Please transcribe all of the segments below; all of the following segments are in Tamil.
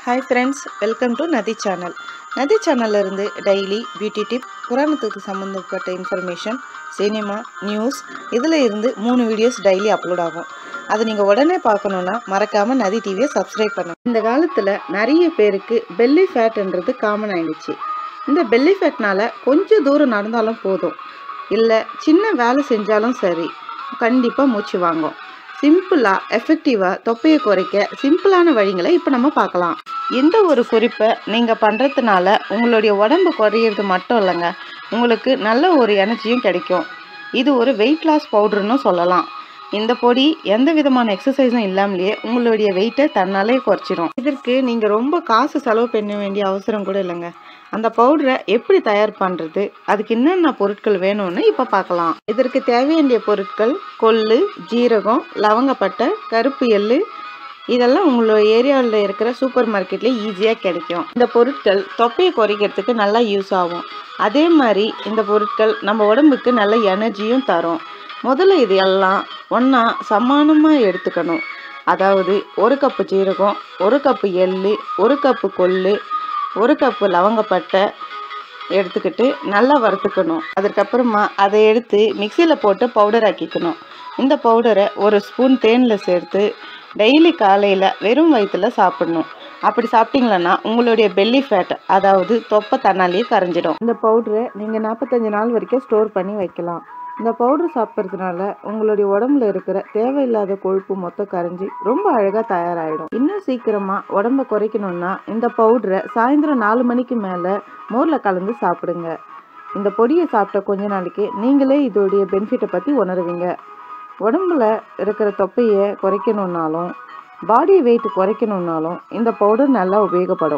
Hi friends, welcome to Nadi channel. Nadi channel irundhu daily beauty tip, புராணத்துக்கு சம்பந்தப்பட்ட இன்ஃபர்மேஷன், சினிமா, நியூஸ் இதுல இருந்து 3 வீடியோஸ் டெய்லி அப்லோட் ஆகும். அது நீங்க உடனே பார்க்கணும்னா மறக்காம நதி டிவியை சப்ஸ்கிரைப் பண்ணுங்க. இந்த காலத்துல நிறைய பேருக்கு belly fatன்றது காமன் ஆயிடுச்சு. இந்த belly fatனால கொஞ்சம் தூரம் நடந்தாலும் போதும், இல்ல சின்ன வேலை செஞ்சாலும் சரி, கண்டிப்பா மூச்சு வாங்கும். சிம்பிளா எஃபெக்டிவா தொப்பையை குறைக்க சிம்பிளான வழிகளை இப்போ நம்ம பார்க்கலாம். எந்த ஒரு குறிப்பை நீங்கள் பண்ணுறதுனால உங்களுடைய உடம்பு குறையிறது மட்டும் இல்லைங்க, உங்களுக்கு நல்ல ஒரு எனர்ஜியும் கிடைக்கும். இது ஒரு வெயிட் லாஸ் பவுடர்னு சொல்லலாம். இந்த பொடி எந்த விதமான எக்ஸசைஸும் இல்லாமலேயே உங்களுடைய வெயிட்டை தன்னாலே குறைச்சிடும். இதற்கு நீங்கள் ரொம்ப காசு செலவு பண்ண வேண்டிய அவசரம் கூட இல்லைங்க. அந்த பவுடரை எப்படி தயார் பண்ணுறது, அதுக்கு என்னென்ன பொருட்கள் வேணும்னு இப்போ பார்க்கலாம். இதற்கு தேவையான பொருட்கள் கொள்ளு, ஜீரகம், லவங்கப்பட்டை, கருப்பு எள்ளு, இதெல்லாம் உங்களோட ஏரியாவில் இருக்கிற சூப்பர் மார்க்கெட்லேயே ஈஸியாக கிடைக்கும். இந்த பொருட்கள் தொப்பையை குறைக்கிறதுக்கு நல்லா யூஸ் ஆகும். அதே மாதிரி இந்த பொருட்கள் நம்ம உடம்புக்கு நல்ல எனர்ஜியும் தரும். முதல்ல இது எல்லாம் ஒன்றா சமானமாக எடுத்துக்கணும். அதாவது 1 கப்பு ஜீரகம், 1 கப்பு எள்ளு, 1 கப்பு கொள்ளு, 1 கப்பு லவங்கப்பட்டை எடுத்துக்கிட்டு நல்லா வறுத்துக்கணும். அதுக்கப்புறமா அதை எடுத்து மிக்சியில் போட்டு பவுடர் ஆக்கிக்கணும். இந்த பவுடரை 1 ஸ்பூன் தேனில் சேர்த்து டெய்லி காலையில் வெறும் வயிற்றில் சாப்பிடணும். அப்படி சாப்பிட்டீங்களன்னா உங்களுடைய belly fat, அதாவது தொப்பை தன்னாலேயே கரைஞ்சிடும். இந்த பவுடரை நீங்கள் 45 நாள் வரைக்கும் ஸ்டோர் பண்ணி வைக்கலாம். இந்த பவுடர் சாப்பிட்றதுனால உங்களுடைய உடம்புல இருக்கிற தேவையில்லாத கொழுப்பு மொத்தம் கரைஞ்சி ரொம்ப அழகாக தயாராகிடும். இன்னும் சீக்கிரமாக உடம்பை குறைக்கணும்னா இந்த பவுடரை சாயந்தரம் 4 மணிக்கு மேலே மோரில் கலந்து சாப்பிடுங்க. இந்த பொடியை சாப்பிட்ட கொஞ்ச நாளைக்கு நீங்களே இதோடைய பெனிஃபிட்டை பற்றி உணருவீங்க. உடம்புல இருக்கிற தொப்பையை குறைக்கணுன்னாலும் பாடி வெயிட் குறைக்கணுன்னாலும் இந்த பவுடர் நல்லா உபயோகப்படும்.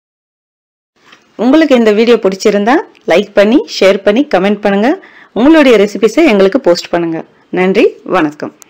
உங்களுக்கு இந்த வீடியோ பிடிச்சிருந்தா லைக் பண்ணி, ஷேர் பண்ணி, கமெண்ட் பண்ணுங்க. உங்களுடைய ரெசிபிஸை எங்களுக்கு போஸ்ட் பண்ணுங்க. நன்றி, வணக்கம்.